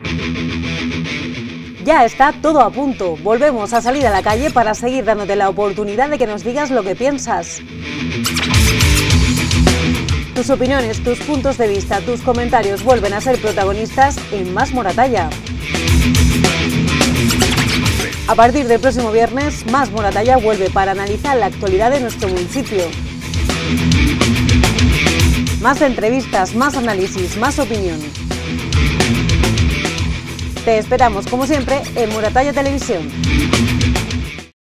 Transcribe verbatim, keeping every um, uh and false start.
Ya está todo a punto. Volvemos a salir a la calle para seguir dándote la oportunidad de que nos digas lo que piensas. Tus opiniones, tus puntos de vista, tus comentarios vuelven a ser protagonistas en Más Moratalla. A partir del próximo viernes, Más Moratalla vuelve para analizar la actualidad de nuestro municipio. Más entrevistas, más análisis, más opinión. Te esperamos, como siempre, en Moratalla Televisión.